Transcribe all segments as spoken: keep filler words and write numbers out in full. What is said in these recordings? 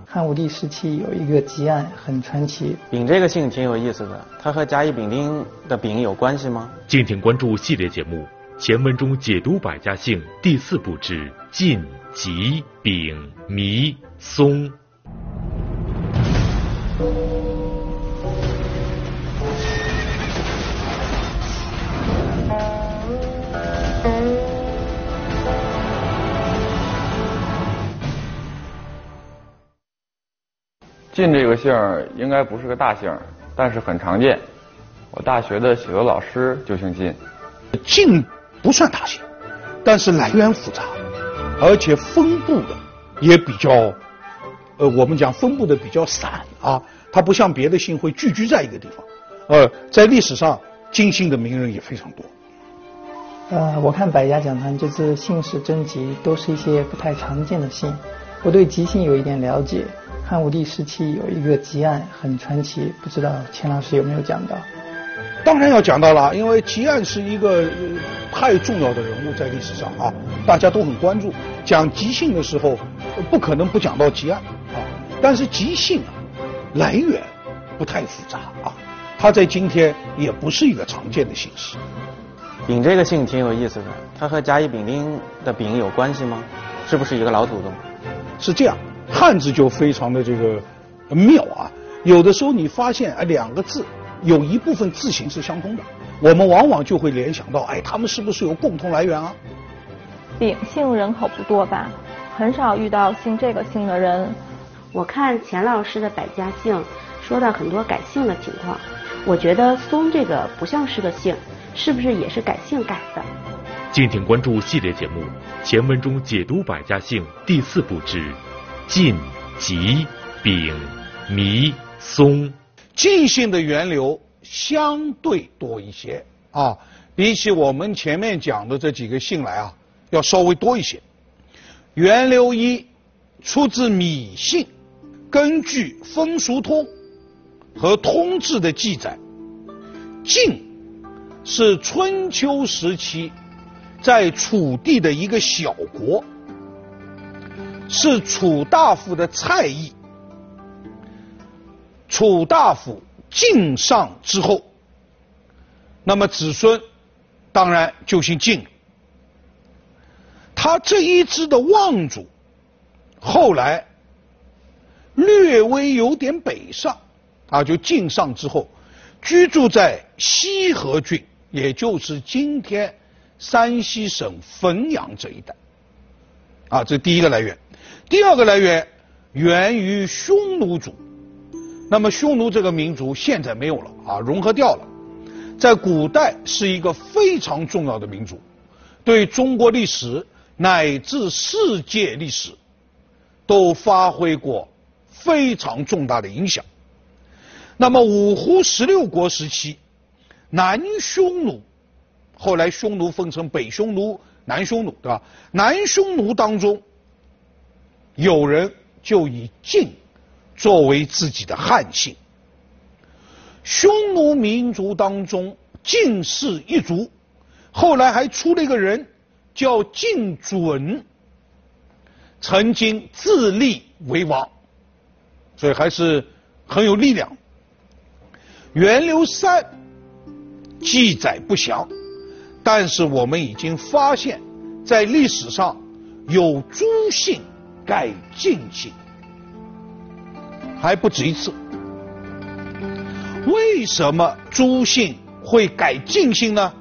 汉武帝时期有一个吉案很传奇。 丙这个姓挺有意思的，它和甲乙丙丁的丙有关系吗？ 敬请关注系列节目《前文中解读百家姓》第四部之晋、吉、丙、弥、松。 晋这个姓儿应该不是个大姓儿，但是很常见。我大学的写作老师就姓晋。 晋不算大姓，但是来源复杂，而且分布的也比较，呃，我们讲分布的比较散啊，它不像别的姓会聚居在一个地方。呃，在历史上，晋姓的名人也非常多。 呃，我看百家讲坛这次姓氏征集都是一些不太常见的姓，我对吉姓有一点了解。汉武帝时期有一个吉案很传奇，不知道钱老师有没有讲到？ 当然要讲到了，因为吉案是一个、呃、太重要的人物在历史上啊，大家都很关注。讲吉姓的时候，不可能不讲到吉案啊。但是吉姓啊，来源不太复杂啊，它在今天也不是一个常见的姓氏。 丙这个姓挺有意思的，它和甲乙丙丁的丙有关系吗？是不是一个老祖宗？ 是这样。汉字就非常的这个妙啊，有的时候你发现哎两个字有一部分字形是相通的，我们往往就会联想到，哎，他们是不是有共同来源啊？ 丙姓人口不多吧，很少遇到姓这个姓的人。 我看钱老师的百家姓说到很多改姓的情况，我觉得松这个不像是个姓，是不是也是改姓改的？ 敬请关注系列节目《前文中解读百家姓》第四部之晋、吉、丙、弥、松。 晋姓的源流相对多一些啊，比起我们前面讲的这几个姓来啊，要稍微多一些。源流一出自芈姓，根据《风俗通》和通志的记载，晋是春秋时期在楚地的一个小国，是楚大夫的蔡邑。楚大夫晋上之后，那么子孙当然就姓晋。他这一支的望族后来略微有点北上啊，就晋上之后居住在西河郡，也就是今天山西省汾阳这一带啊，这第一个来源。第二个来源源于匈奴族，那么匈奴这个民族现在没有了啊，融合掉了，在古代是一个非常重要的民族，对中国历史乃至世界历史都发挥过非常重大的影响。那么五胡十六国时期，南匈奴，后来匈奴分成北匈奴、南匈奴，对吧？南匈奴当中有人就以晋作为自己的汉姓。匈奴民族当中晋氏一族，后来还出了一个人叫晋准，曾经自立为王，所以还是很有力量。源流三记载不详，但是我们已经发现在历史上有朱姓改晋姓，还不止一次。为什么朱姓会改晋姓呢？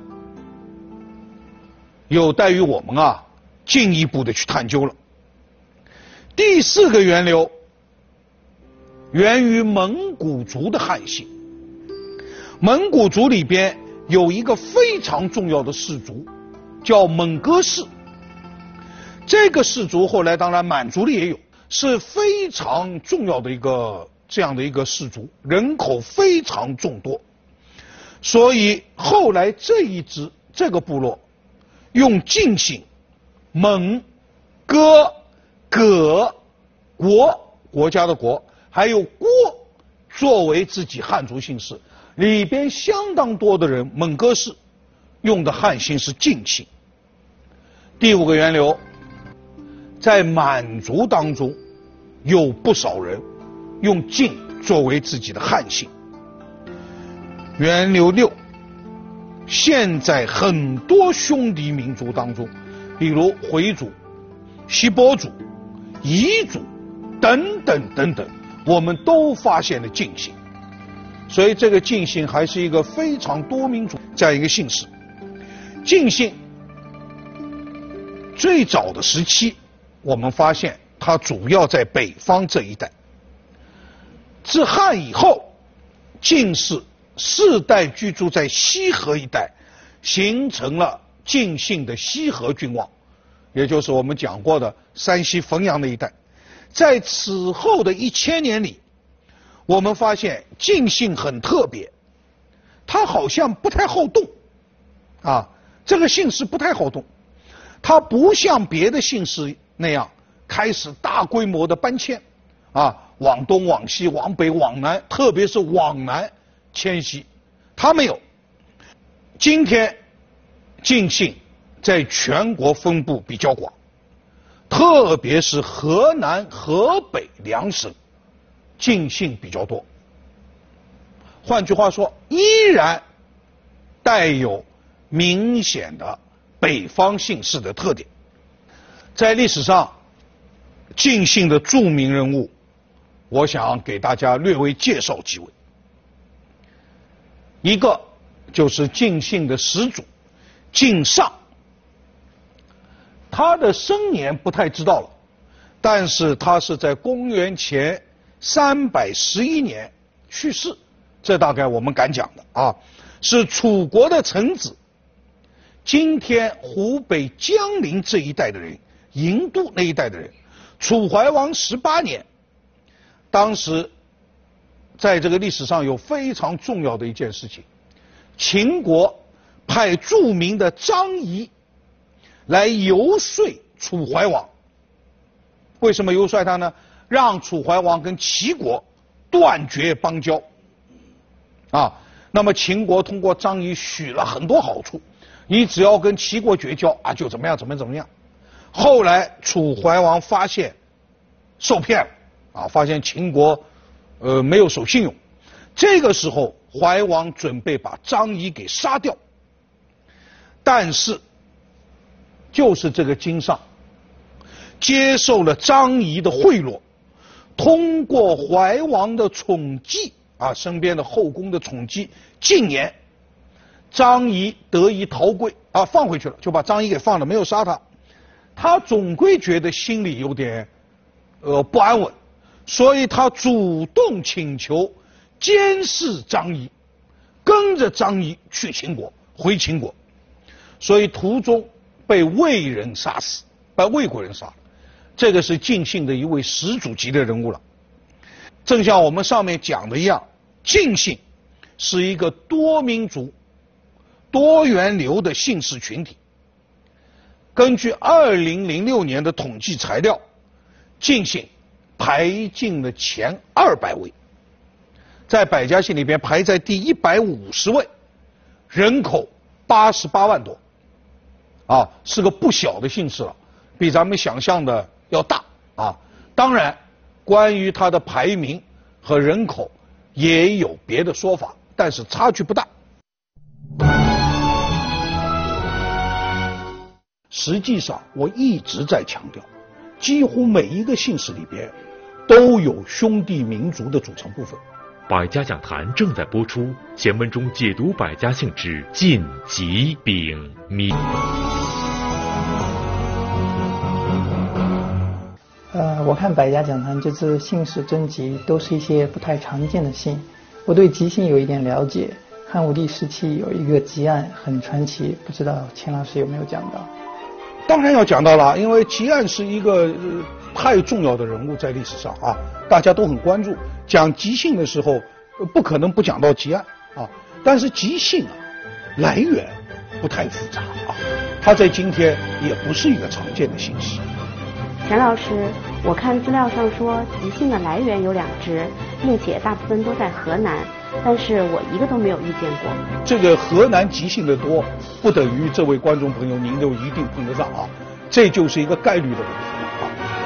有待于我们啊进一步的去探究了。第四个源流源于蒙古族的汉姓。蒙古族里边有一个非常重要的氏族叫蒙哥氏，这个氏族后来当然满族里也有，是非常重要的一个这样的一个氏族，人口非常众多，所以后来这一支这个部落用晋姓蒙、哥、葛、国国家的国还有郭作为自己汉族姓氏，里边相当多的人蒙哥氏用的汉姓是晋姓。第五个源流在满族当中有不少人用晋作为自己的汉姓。源流六，现在很多兄弟民族当中，比如回族、锡伯族、彝族等等等等，我们都发现了晋姓。所以这个晋姓还是一个非常多民族这样一个姓氏。晋姓最早的时期，我们发现它主要在北方这一带。自汉以后，晋氏世代居住在西河一带，形成了晋姓的西河郡望，也就是我们讲过的山西汾阳的一带。在此后的一千年里，我们发现晋姓很特别，它好像不太好动啊，这个姓氏不太好动，它不像别的姓氏那样开始大规模的搬迁啊，往东往西往北往南，特别是往南迁徙，它没有。今天晋姓在全国分布比较广，特别是河南、河北两省晋姓比较多。换句话说，依然带有明显的北方姓氏的特点。在历史上，晋姓的著名人物，我想给大家略微介绍几位。一个就是晋姓的始祖晋上，他的生年不太知道了，但是他是在公元前三百十一年去世，这大概我们敢讲的啊，是楚国的臣子，今天湖北江陵这一带的人，郢都那一带的人。楚怀王十八年，当时在这个历史上有非常重要的一件事情，秦国派著名的张仪来游说楚怀王。为什么游说他呢？让楚怀王跟齐国断绝邦交啊。那么秦国通过张仪许了很多好处，你只要跟齐国绝交啊，就怎么样怎么样怎么样。后来楚怀王发现受骗了啊，发现秦国呃没有守信用，这个时候怀王准备把张仪给杀掉，但是就是这个荆上接受了张仪的贿赂，通过怀王的宠姬啊，身边的后宫的宠姬，近年张仪得以逃归啊，放回去了，就把张仪给放了，没有杀他。他总归觉得心里有点呃不安稳，所以他主动请求监视张仪，跟着张仪去秦国，回秦国，所以途中被魏人杀死，被魏国人杀了。这个是晋姓的一位始祖级的人物了。正像我们上面讲的一样，晋姓是一个多民族、多元流的姓氏群体。根据二零零六年的统计材料，晋姓排进了前二百位，在百家姓里边排在第一百五十位，人口八十八万多，啊，是个不小的姓氏了，比咱们想象的要大啊。当然，关于它的排名和人口也有别的说法，但是差距不大。实际上，我一直在强调，几乎每一个姓氏里边都有兄弟民族的组成部分。 百家讲坛正在播出，前文中解读百家姓之晋、吉、丙、芈。 呃，我看百家讲坛这次姓氏征集都是一些不太常见的姓。我对吉姓有一点了解，汉武帝时期有一个吉案很传奇，不知道钱老师有没有讲到？ 当然要讲到了，因为吉案是一个、呃、太重要的人物，在历史上啊，大家都很关注。讲吉姓的时候，呃、不可能不讲到吉案啊。但是吉姓啊，来源不太复杂啊，它在今天也不是一个常见的姓氏。 钱老师，我看资料上说吉姓的来源有两支，并且大部分都在河南，但是我一个都没有遇见过。 这个河南吉姓的多，不等于这位观众朋友您就一定碰得上啊，这就是一个概率的问题啊。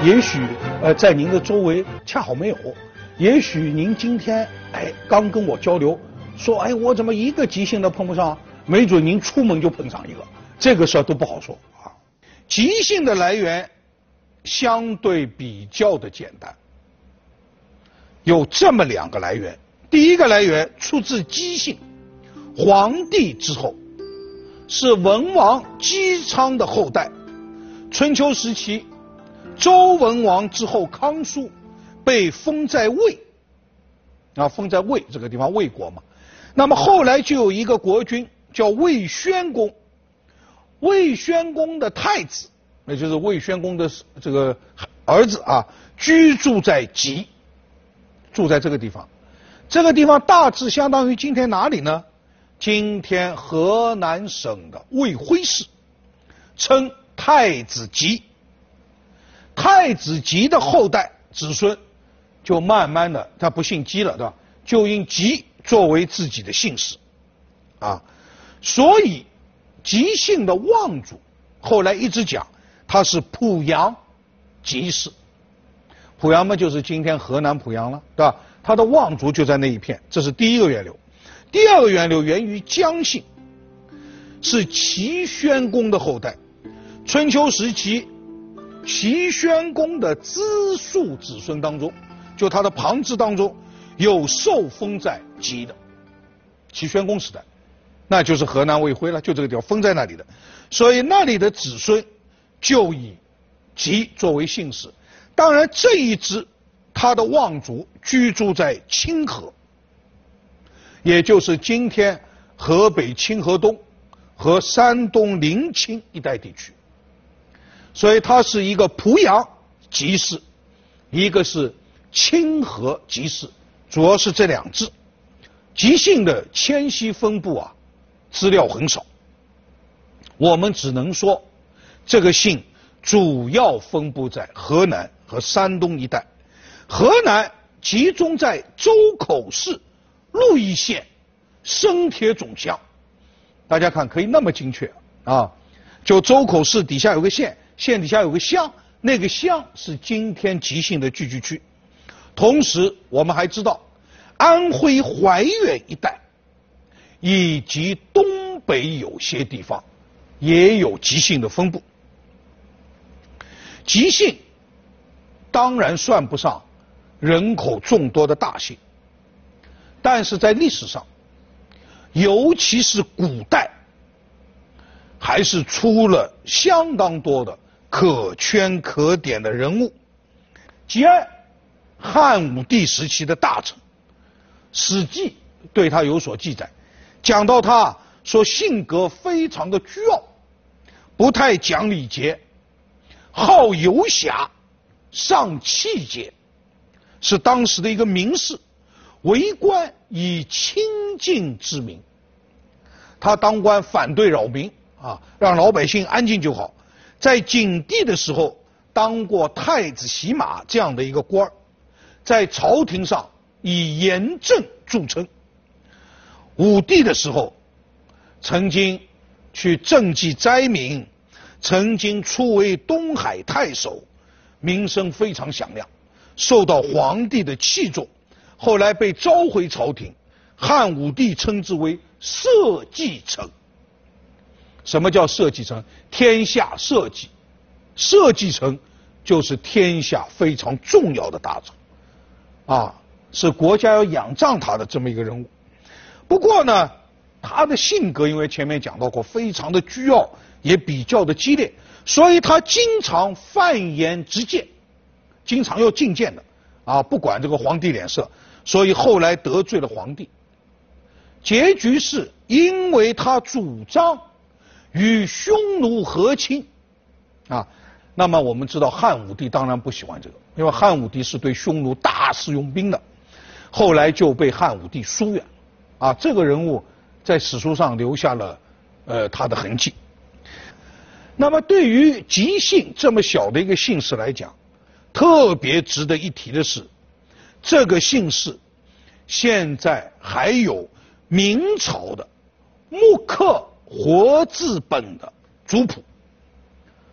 也许呃在您的周围恰好没有，也许您今天哎刚跟我交流说，哎我怎么一个吉星都碰不上，没准您出门就碰上一个，这个事儿都不好说啊。吉星的来源相对比较的简单，有这么两个来源。第一个来源出自姬姓，黄帝之后，是文王姬昌的后代。春秋时期，周文王之后康叔被封在魏，啊，封在魏这个地方，魏国嘛。那么后来就有一个国君叫魏宣公，魏宣公的太子，那就是魏宣公的这个儿子啊，居住在吉，住在这个地方。这个地方大致相当于今天哪里呢？今天河南省的卫辉市，称太子吉。太子吉的后代子孙就慢慢的，他不姓姬了，对吧？就因吉作为自己的姓氏啊，所以吉姓的望族后来一直讲他是濮阳吉氏。濮阳嘛，就是今天河南濮阳了，对吧？他的望族就在那一片，这是第一个源流。第二个源流源于姜姓，是齐宣公的后代。春秋时期，齐宣公的支庶子孙当中，就他的旁支当中，有受封在吉的。齐宣公时代，那就是河南卫辉了，就这个地方封在那里的，所以那里的子孙就以吉作为姓氏。当然，这一支他的望族居住在清河，也就是今天河北清河东和山东临清一带地区，所以它是一个濮阳吉氏，一个是清河吉氏，主要是这两支。吉姓的迁徙分布啊，资料很少，我们只能说这个姓主要分布在河南和山东一带。河南集中在周口市鹿邑县生铁总乡，大家看可以那么精确啊！就周口市底下有个县，县底下有个乡，那个乡是今天吉姓的聚居区。同时，我们还知道安徽怀远一带以及东北有些地方也有吉姓的分布。吉姓当然算不上人口众多的大姓，但是在历史上，尤其是古代，还是出了相当多的可圈可点的人物。吉安，汉武帝时期的大臣，《史记》对他有所记载，讲到他说性格非常的倨傲，不太讲礼节，好游侠，尚气节，是当时的一个名士，为官以清静之名。他当官反对扰民啊，让老百姓安静就好。在景帝的时候当过太子洗马这样的一个官儿，在朝廷上以严正著称。武帝的时候曾经去赈济灾民，曾经出为东海太守，名声非常响亮，受到皇帝的器重，后来被召回朝廷，汉武帝称之为社稷丞。什么叫社稷丞？天下社稷，社稷丞就是天下非常重要的大臣啊，是国家要仰仗他的这么一个人物。不过呢，他的性格因为前面讲到过，非常的倨傲，也比较的激烈，所以他经常犯言直谏，经常要进谏的啊，不管这个皇帝脸色，所以后来得罪了皇帝。结局是因为他主张与匈奴和亲啊，那么我们知道汉武帝当然不喜欢这个，因为汉武帝是对匈奴大肆用兵的，后来就被汉武帝疏远啊。这个人物在史书上留下了呃他的痕迹。那么对于吉姓这么小的一个姓氏来讲，特别值得一提的是，这个姓氏现在还有明朝的木刻活字本的族谱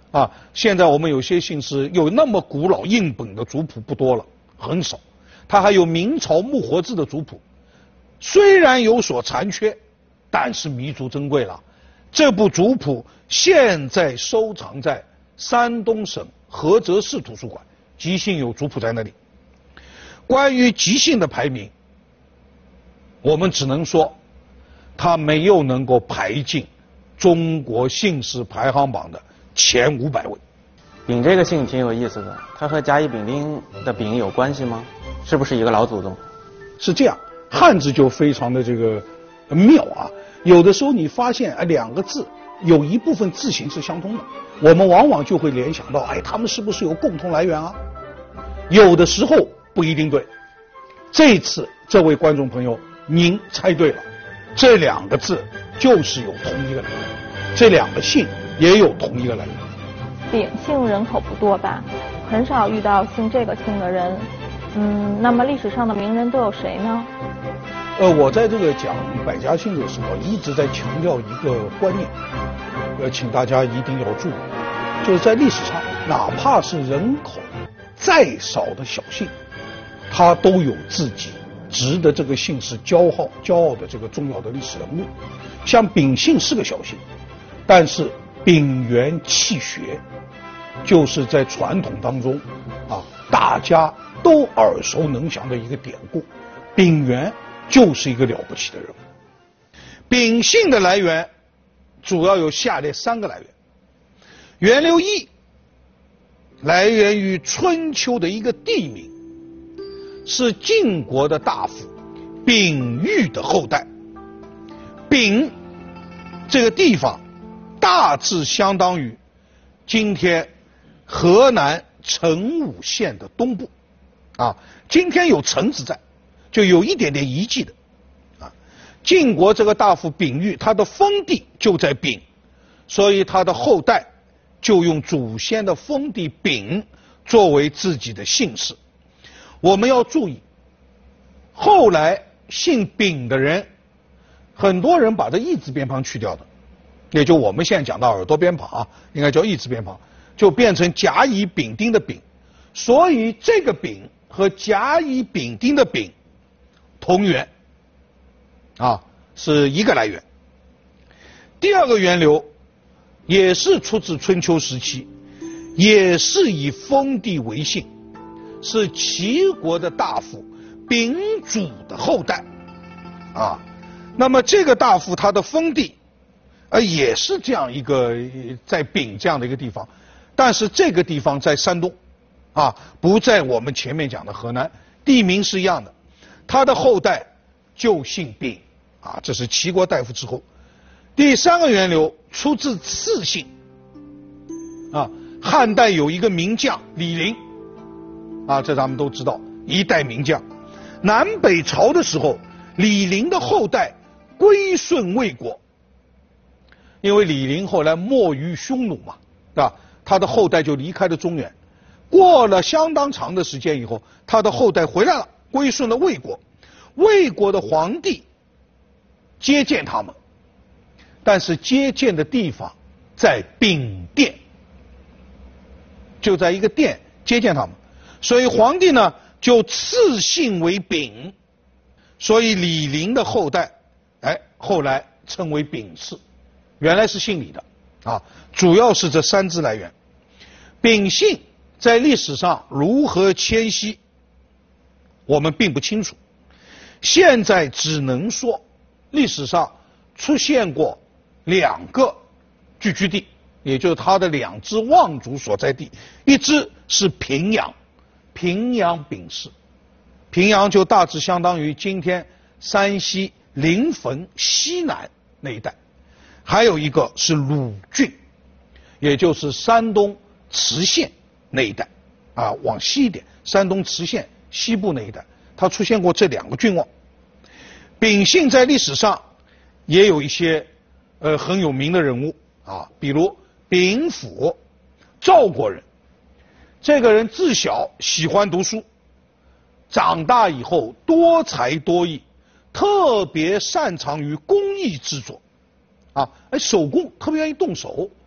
啊，现在我们有些姓氏有那么古老印本的族谱不多了，很少。它还有明朝木活字的族谱，虽然有所残缺，但是弥足珍贵了。这部族谱现在收藏在山东省菏泽市图书馆，吉姓有族谱在那里。关于吉姓的排名，我们只能说，它没有能够排进中国姓氏排行榜的前五百位。 丙这个姓挺有意思的，它和甲乙丙丁的丙有关系吗？是不是一个老祖宗？ 是这样，汉字就非常的这个妙啊。有的时候你发现啊，两个字有一部分字形是相通的，我们往往就会联想到，哎，他们是不是有共同来源啊？有的时候不一定对。这次这位观众朋友，您猜对了，这两个字就是有同一个来源，这两个姓也有同一个来源。 丙姓人口不多吧，很少遇到姓这个姓的人。嗯，那么历史上的名人都有谁呢？ 呃，我在这个讲百家姓的时候，一直在强调一个观念，呃，请大家一定要注意，就是在历史上，哪怕是人口再少的小姓，它都有自己值得这个姓氏骄傲、骄傲的这个重要的历史人物。像丙姓是个小姓，但是丙元气学，就是在传统当中啊，大家都耳熟能详的一个典故。丙元就是一个了不起的人物。丙姓的来源主要有下列三个来源。源流一来源于春秋的一个地名，是晋国的大夫丙玉的后代。丙这个地方大致相当于今天河南成武县的东部啊，今天有城字在，就有一点点遗迹的啊。晋国这个大夫丙玉，他的封地就在丙，所以他的后代就用祖先的封地丙作为自己的姓氏。我们要注意，后来姓丙的人，很多人把这义字边旁去掉的，也就我们现在讲到耳朵边旁啊，应该叫义字边旁，就变成甲乙丙丁的丙，所以这个丙和甲乙丙丁的丙同源啊，是一个来源。第二个源流也是出自春秋时期，也是以封地为姓，是齐国的大夫丙祖的后代啊。那么这个大夫他的封地呃也是这样一个在丙这样的一个地方，但是这个地方在山东啊，不在我们前面讲的河南，地名是一样的。他的后代就姓丙啊，这是齐国大夫之后。第三个源流出自次姓啊，汉代有一个名将李陵啊，这咱们都知道，一代名将。南北朝的时候，李陵的后代归顺魏国，因为李陵后来没于匈奴嘛，对吧？他的后代就离开了中原，过了相当长的时间以后，他的后代回来了，归顺了魏国。魏国的皇帝接见他们，但是接见的地方在丙殿，就在一个殿接见他们，所以皇帝呢就赐姓为丙，所以李陵的后代哎后来称为丙氏，原来是姓李的啊，主要是这三支来源。丙姓在历史上如何迁徙，我们并不清楚，现在只能说历史上出现过两个聚居地，也就是他的两支望族所在地，一支是平阳，平阳丙氏，平阳就大致相当于今天山西临汾西南那一带，还有一个是鲁郡，也就是山东磁县那一带啊，往西一点，山东磁县西部那一带，它出现过这两个郡望。丙姓在历史上也有一些呃很有名的人物啊，比如丙府，赵国人，这个人自小喜欢读书，长大以后多才多艺，特别擅长于工艺制作啊，哎，手工特别愿意动手。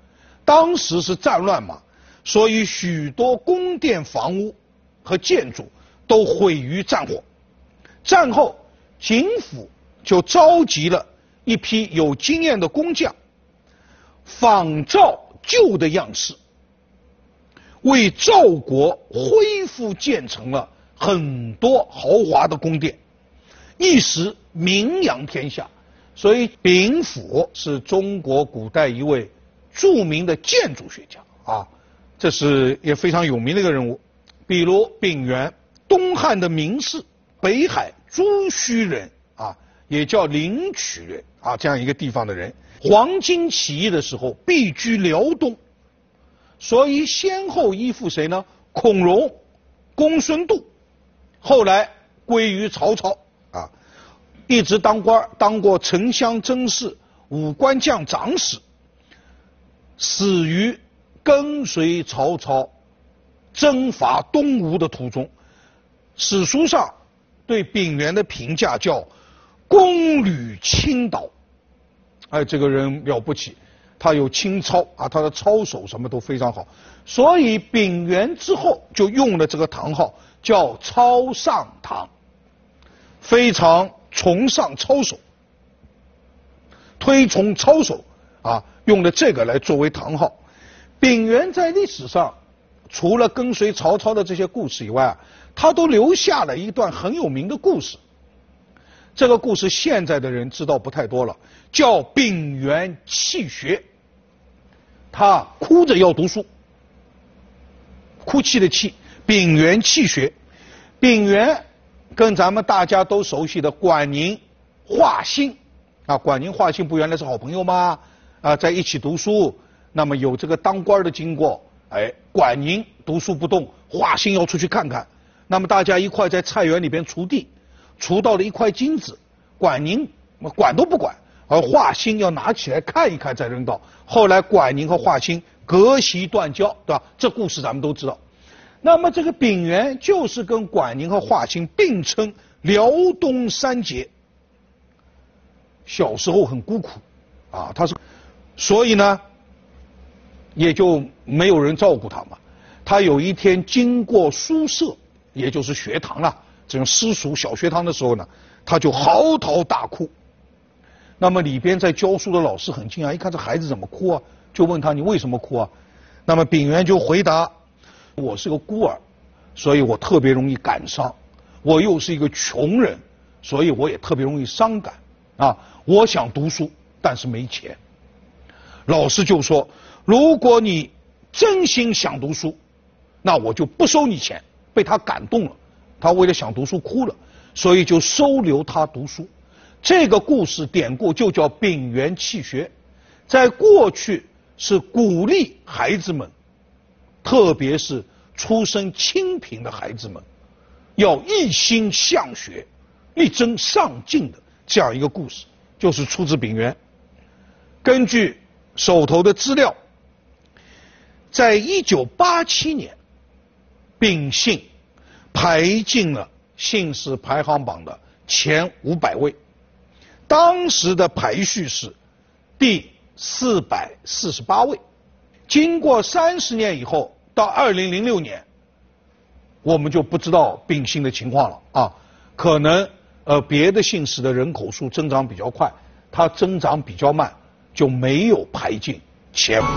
当时是战乱嘛，所以许多宫殿房屋和建筑都毁于战火。战后，景府就召集了一批有经验的工匠，仿照旧的样式，为赵国恢复建成了很多豪华的宫殿，一时名扬天下。所以丙府是中国古代一位著名的建筑学家啊，这是也非常有名的一个人物。比如丙原，东汉的名士，北海朱须人啊，也叫灵曲人啊，这样一个地方的人。黄巾起义的时候避居辽东，所以先后依附谁呢？孔融、公孙度，后来归于曹操啊，一直当官，当过丞相曾事、武官将长史，死于跟随曹操征伐东吴的途中。史书上对丙原的评价叫功履倾倒，哎，这个人了不起，他有清操啊，他的操守什么都非常好，所以丙原之后就用了这个堂号叫操上堂，非常崇尚操守，推崇操守啊，用了这个来作为堂号。丙原在历史上除了跟随曹操的这些故事以外啊，他都留下了一段很有名的故事。这个故事现在的人知道不太多了，叫丙原弃学。他哭着要读书，哭泣的泣，丙原弃学。丙原跟咱们大家都熟悉的管宁、华歆啊，管宁、华歆不原来是好朋友吗？啊，在一起读书，那么有这个当官的经过。哎，管宁读书不动，华歆要出去看看，那么大家一块在菜园里边锄地，锄到了一块金子，管宁管都不管，而华歆要拿起来看一看再扔到。后来管宁和华歆隔席断交，对吧？这故事咱们都知道。那么这个丙原就是跟管宁和华歆并称辽东三杰。小时候很孤苦啊，他是，所以呢也就没有人照顾他嘛。他有一天经过书舍，也就是学堂了，这种私塾小学堂的时候呢，他就嚎啕大哭。那么里边在教书的老师很惊讶，一看这孩子怎么哭啊，就问他你为什么哭啊？那么丙原就回答，我是个孤儿，所以我特别容易感伤，我又是一个穷人，所以我也特别容易伤感啊。我想读书，但是没钱。老师就说，如果你真心想读书，那我就不收你钱。被他感动了，他为了想读书哭了，所以就收留他读书。这个故事典故就叫丙原弃学，在过去是鼓励孩子们，特别是出身清贫的孩子们，要一心向学，力争上进的这样一个故事，就是出自丙原。根据手头的资料，在一九八七年，丙姓排进了姓氏排行榜的前五百位，当时的排序是第四百四十八位。经过三十年以后，到二零零六年，我们就不知道丙姓的情况了啊，可能呃别的姓氏的人口数增长比较快，它增长比较慢，就没有排进前五。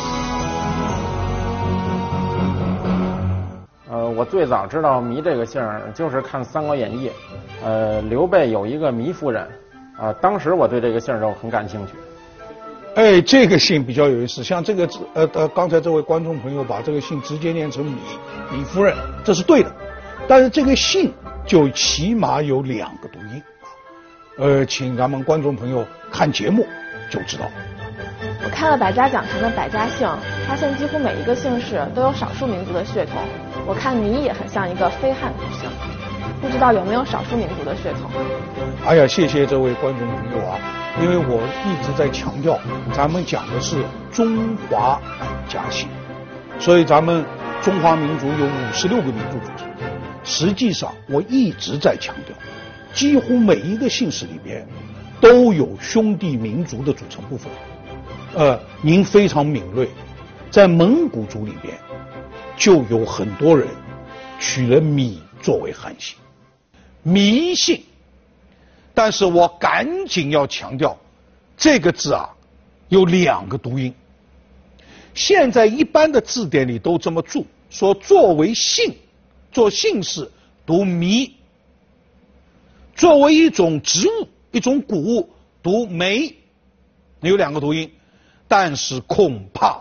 呃，我最早知道糜这个姓就是看《三国演义》，呃，刘备有一个糜夫人，啊、呃，当时我对这个姓就很感兴趣。 哎，这个姓比较有意思，像这个呃呃，刚才这位观众朋友把这个姓直接念成糜，糜夫人，这是对的，但是这个姓就起码有两个读音，呃，请咱们观众朋友看节目就知道。 我看了百家讲坛的百家姓，发现几乎每一个姓氏都有少数民族的血统。我看糜也很像一个非汉族姓，不知道有没有少数民族的血统。 哎呀，谢谢这位观众朋友啊，因为我一直在强调，咱们讲的是中华百家姓，所以咱们中华民族有五十六个民族组成。实际上，我一直在强调，几乎每一个姓氏里边都有兄弟民族的组成部分。呃，您非常敏锐， 在蒙古族里边，就有很多人取了米作为汉姓，迷信。但是我赶紧要强调，这个字啊有两个读音。现在一般的字典里都这么注，说作为姓，做姓氏读糜，作为一种植物、一种谷物读梅，有两个读音。但是恐怕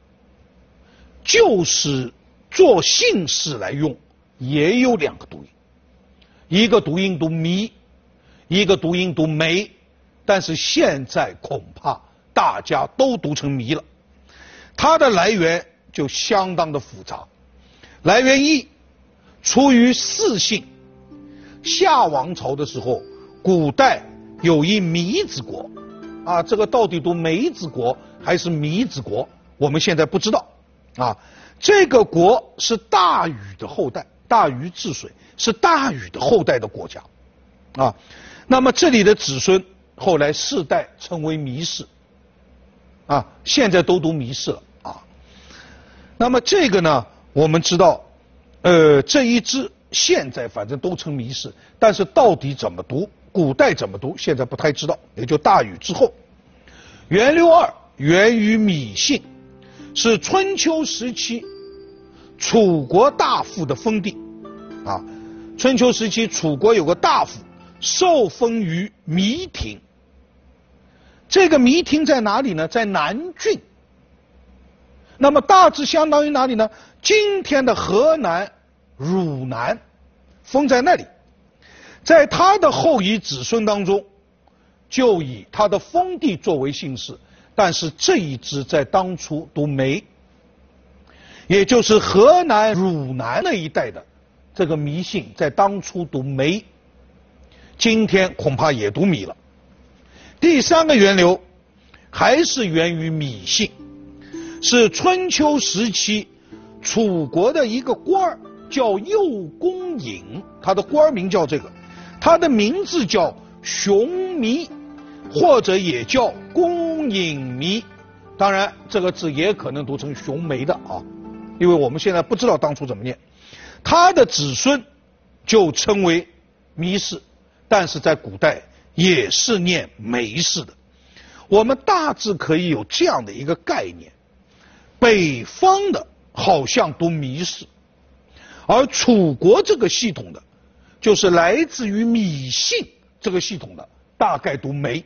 就是做姓氏来用，也有两个读音，一个读音读糜，一个读音读梅。但是现在恐怕大家都读成糜了。它的来源就相当的复杂。来源一，出于四姓。夏王朝的时候，古代有一糜子国，啊，这个到底读梅子国还是糜子国，我们现在不知道。啊，这个国是大禹的后代，大禹治水是大禹的后代的国家。啊，那么这里的子孙后来世代称为糜氏。啊，现在都读糜氏了啊。那么这个呢，我们知道，呃，这一支现在反正都称糜氏，但是到底怎么读，古代怎么读，现在不太知道。也就大禹之后，元六二源于芈姓，是春秋时期楚国大夫的封地。啊，春秋时期楚国有个大夫受封于芈庭。这个芈庭在哪里呢？在南郡。那么大致相当于哪里呢？今天的河南汝南，封在那里。在他的后裔子孙当中，就以他的封地作为姓氏，但是这一支在当初读梅，也就是河南汝南那一带的这个芈姓，在当初读梅，今天恐怕也读米了。第三个源流还是源于芈姓，是春秋时期楚国的一个官儿叫右公尹，他的官名叫这个，他的名字叫熊弥，或者也叫公尹弥，当然这个字也可能读成熊梅的啊，因为我们现在不知道当初怎么念。他的子孙就称为糜氏，但是在古代也是念梅氏的。我们大致可以有这样的一个概念，北方的好像读糜氏，而楚国这个系统的就是来自于芈姓这个系统的大概读梅。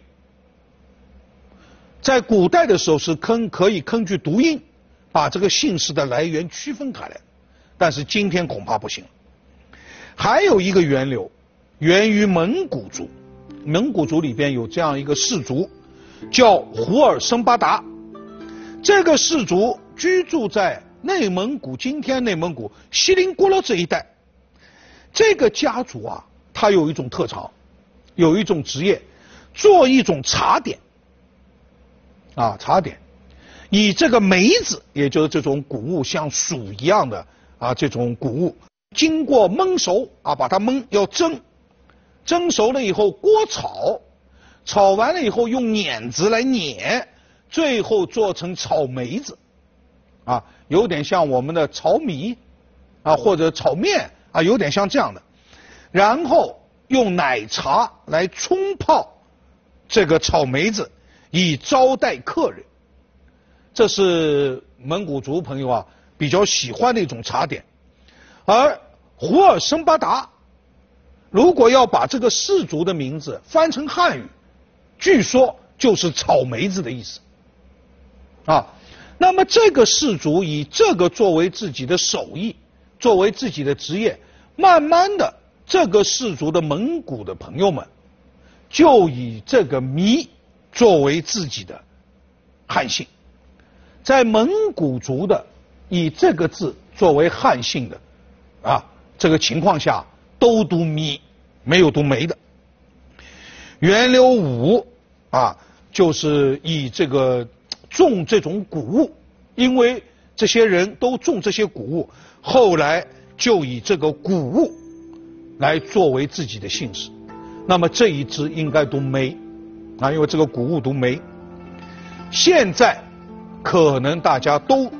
在古代的时候是根可以根据读音把这个姓氏的来源区分开来，但是今天恐怕不行。还有一个源流源于蒙古族，蒙古族里边有这样一个氏族叫胡尔生巴达，这个氏族居住在内蒙古，今天内蒙古锡林郭勒这一带。这个家族啊，他有一种特长，有一种职业，做一种茶点啊，茶点以这个梅子，也就是这种谷物，像薯一样的啊这种谷物，经过焖熟啊，把它焖要蒸，蒸熟了以后锅炒，炒完了以后用碾子来碾，最后做成炒梅子啊，有点像我们的炒米啊或者炒面啊，有点像这样的。然后用奶茶来冲泡这个炒梅子，以招待客人。这是蒙古族朋友啊比较喜欢的一种茶点。而胡尔生巴达，如果要把这个氏族的名字翻成汉语，据说就是炒梅子的意思啊。那么这个氏族以这个作为自己的手艺，作为自己的职业，慢慢的这个氏族的蒙古的朋友们就以这个糜作为自己的汉姓。在蒙古族的以这个字作为汉姓的啊这个情况下，都读糜，没有读梅的。源流五啊，就是以这个种这种谷物，因为这些人都种这些谷物，后来就以这个谷物来作为自己的姓氏。那么这一支应该读梅啊，因为这个谷物读梅。现在可能大家都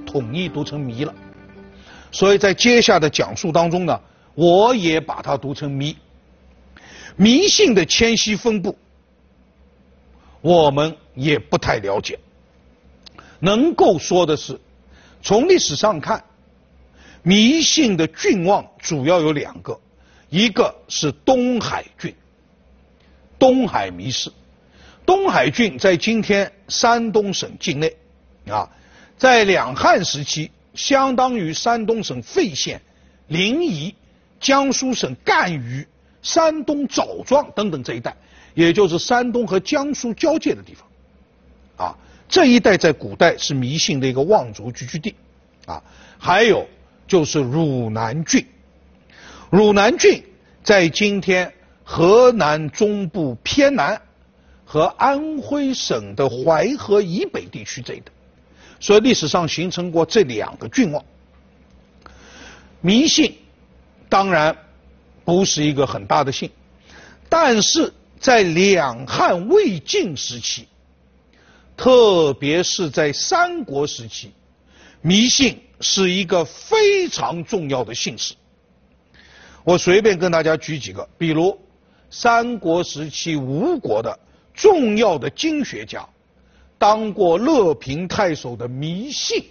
统一读成弥了。所以在接下的讲述当中呢，我也把它读成弥。弥姓的迁徙分布，我们也不太了解。能够说的是，从历史上看，弥姓的郡望主要有两个，一个是东海郡，东海弥氏。东海郡在今天山东省境内，啊，在两汉时期相当于山东省费县、临沂、江苏省赣榆、山东枣庄等等这一带，也就是山东和江苏交界的地方，啊，这一带在古代是弥姓的一个望族聚居地，啊，还有就是汝南郡，汝南郡在今天河南中部偏南和安徽省的淮河以北地区这一带，所以历史上形成过这两个郡望。弥姓当然不是一个很大的姓，但是在两汉魏晋时期，特别是在三国时期，弥姓是一个非常重要的姓氏。我随便跟大家举几个，比如三国时期吴国的重要的经学家，当过乐平太守的弥信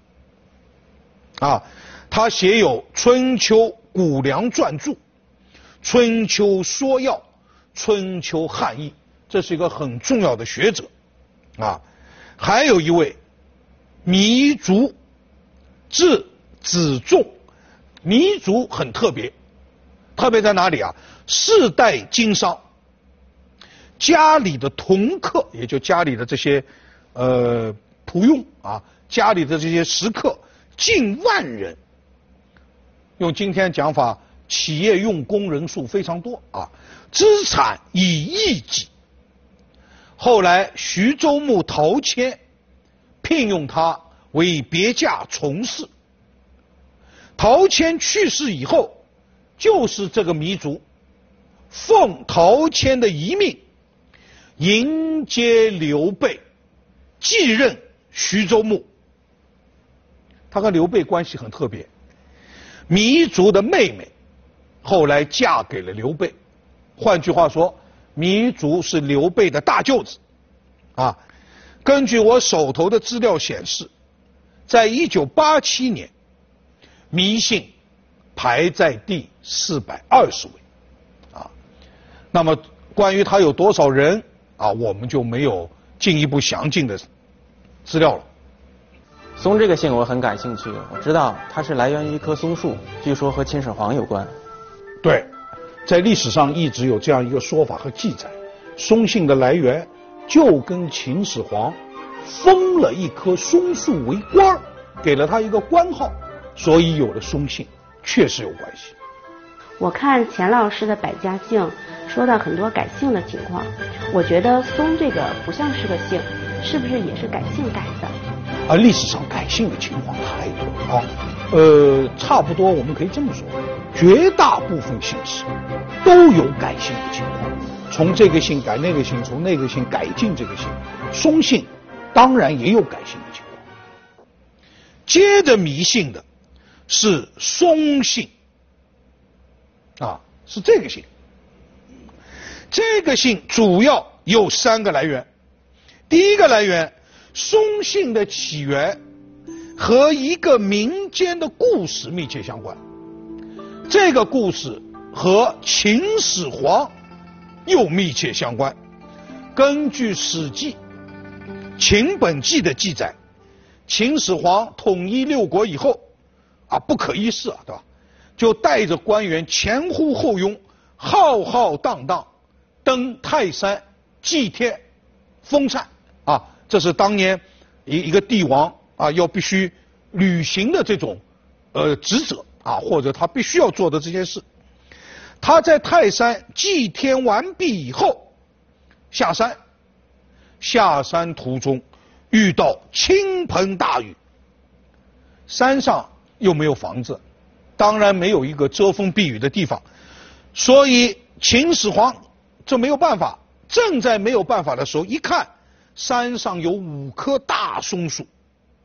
啊，他写有《春秋谷梁传注》《春秋说要》《春秋汉译》，这是一个很重要的学者啊。还有一位糜竺，字子仲，糜竺很特别，特别在哪里啊？世代经商，家里的同客，也就家里的这些呃仆佣啊，家里的这些食客近万人，用今天讲法，企业用工人数非常多啊，资产以亿计。后来徐州牧陶谦聘用他为别驾从事，陶谦去世以后，就是这个糜竺奉陶谦的遗命，迎接刘备，继任徐州牧。他和刘备关系很特别，糜竺的妹妹后来嫁给了刘备，换句话说，糜竺是刘备的大舅子啊。根据我手头的资料显示，在一九八七年，弥姓排在第四百二十位啊。那么关于他有多少人啊，我们就没有进一步详尽的资料了。 松这个姓我很感兴趣，我知道它是来源于一棵松树，据说和秦始皇有关。 对，在历史上一直有这样一个说法和记载，松姓的来源就跟秦始皇封了一棵松树为官，给了他一个官号，所以有了松姓，确实有关系。 我看钱老师的百家姓说到很多改姓的情况，我觉得松这个不像是个姓，是不是也是改姓改的？ 而历史上改姓的情况太多了啊，呃，差不多我们可以这么说，绝大部分姓氏都有改姓的情况，从这个姓改那个姓，从那个姓改进这个姓。松姓当然也有改姓的情况。接着弥姓的是松姓啊，是这个姓。这个姓主要有三个来源。第一个来源，松姓的起源和一个民间的故事密切相关。这个故事和秦始皇又密切相关。根据《史记·秦本纪》的记载，秦始皇统一六国以后啊，不可一世啊，对吧？就带着官员前呼后拥，浩浩荡荡登泰山祭天封禅啊，这是当年一一个帝王啊要必须履行的这种呃职责啊，或者他必须要做的这件事。他在泰山祭天完毕以后下山，下山途中遇到倾盆大雨，山上又没有房子，当然没有一个遮风避雨的地方，所以秦始皇这没有办法，正在没有办法的时候，一看山上有五棵大松树，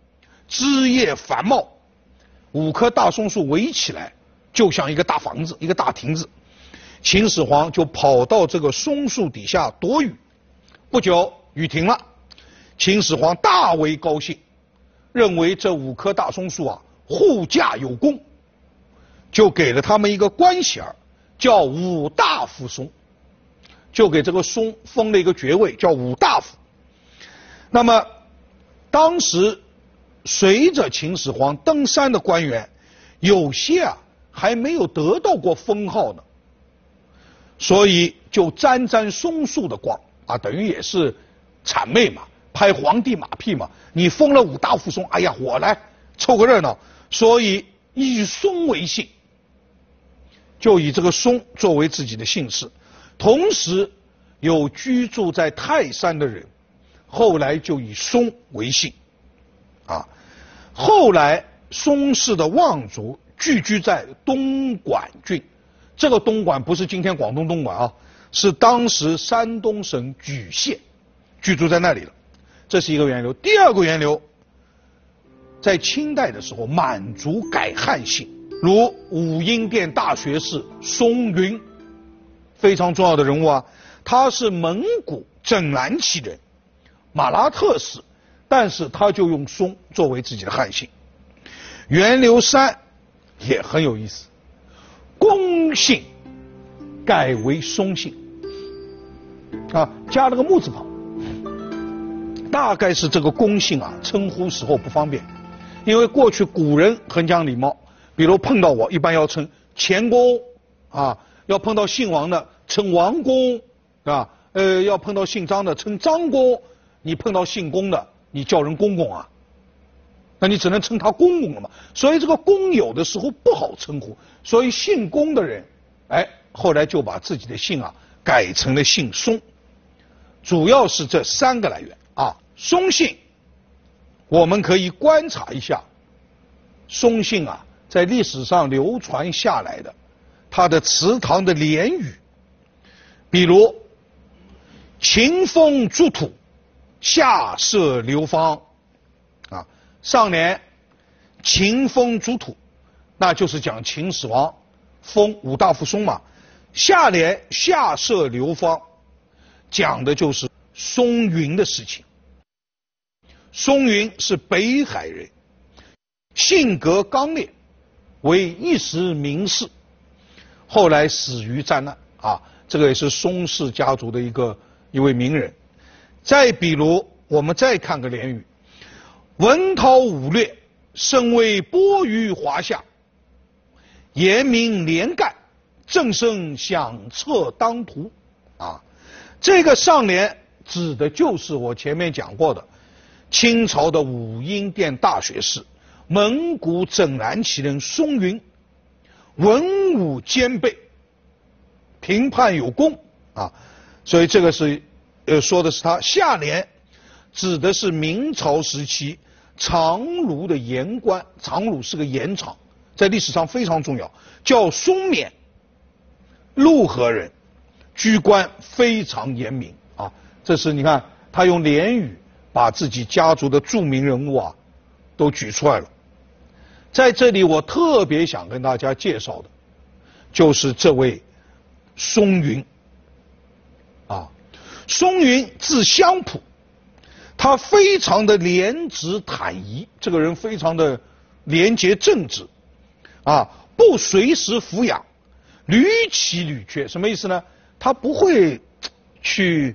枝叶繁茂，五棵大松树围起来，就像一个大房子，一个大亭子。秦始皇就跑到这个松树底下躲雨。不久，雨停了，秦始皇大为高兴，认为这五棵大松树啊护驾有功，就给了他们一个官衔，叫五大夫松，就给这个松封了一个爵位，叫五大夫。那么，当时随着秦始皇登山的官员，有些啊还没有得到过封号呢，所以就沾沾松树的光啊，等于也是谄媚嘛，拍皇帝马屁嘛。你封了五大夫松，哎呀，我来凑个热闹，所以以松为姓，就以这个松作为自己的姓氏。同时，有居住在泰山的人，后来就以松为姓，啊，后来松氏的望族聚居在东莞郡，这个东莞不是今天广东东莞啊，是当时山东省莒县，居住在那里了，这是一个源流。第二个源流，在清代的时候，满族改汉姓，如武英殿大学士松云，非常重要的人物啊，他是蒙古整南旗人，马拉特氏，但是他就用松作为自己的汉姓。源流三也很有意思，公姓改为松姓，啊，加了个木字旁，大概是这个公姓啊称呼时候不方便，因为过去古人很讲礼貌，比如碰到我一般要称前公啊，要碰到姓王的称王公啊，呃，要碰到姓张的称张公，你碰到姓公的，你叫人公公啊，那你只能称他公公了嘛。所以这个公有的时候不好称呼，所以姓公的人，哎，后来就把自己的姓啊改成了姓松，主要是这三个来源啊。松姓，我们可以观察一下，松姓啊，在历史上流传下来的，它的祠堂的联语，比如秦封诸土，下设流芳，啊，上联秦封诸土，那就是讲秦始皇封五大夫松嘛。下联下设流芳，讲的就是松云的事情。松云是北海人，性格刚烈，为一时名士，后来死于战难啊，这个也是松氏家族的一个一位名人。再比如，我们再看个联语：文韬武略，身为播于华夏，严明连干，正声响彻当涂。啊，这个上联指的就是我前面讲过的清朝的武英殿大学士、蒙古整南旗人松云，文武兼备，评判有功啊，所以这个是呃说的是他。下联指的是明朝时期长芦的盐官，长芦是个盐场，在历史上非常重要，叫松冕，陆河人，居官非常严明啊。这是你看他用联语把自己家族的著名人物啊都举出来了。在这里我特别想跟大家介绍的就是这位松云啊，松云字相普，他非常的廉直坦夷，这个人非常的廉洁正直啊，不随时俯仰，屡起屡缺。什么意思呢？他不会去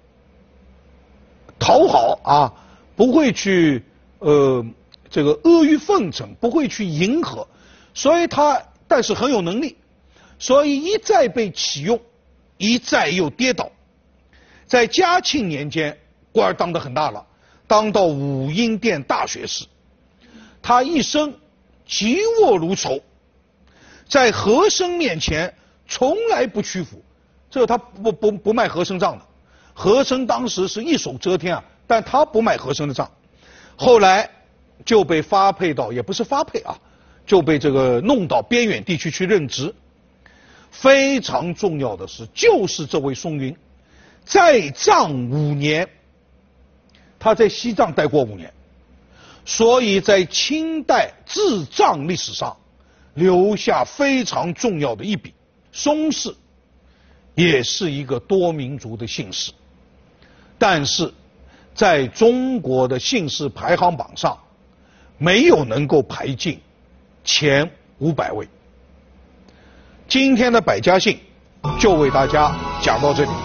讨好啊，不会去呃这个阿谀奉承，不会去迎合，所以他但是很有能力，所以一再被启用，一再又跌倒。在嘉庆年间，官儿当得很大了，当到武英殿大学士。他一生嫉恶如仇，在和珅面前从来不屈服，这个他不不不卖和珅账的。和珅当时是一手遮天啊，但他不卖和珅的账。后来就被发配到，也不是发配啊，就被这个弄到边远地区去任职。非常重要的是，就是这位松云，在藏五年，他在西藏待过五年， 所以在清代治藏历史上留下非常重要的一笔。松氏也是一个多民族的姓氏，但是在中国的姓氏排行榜上没有能够排进前五百位。今天的百家姓就为大家讲到这里。